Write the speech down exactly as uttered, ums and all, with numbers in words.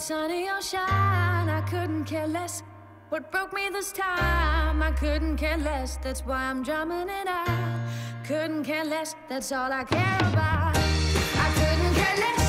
sunny or shine, I couldn't care less. What broke me this time, I couldn't care less. That's why I'm drumming it out. Couldn't care less, that's all I care about. I couldn't care less.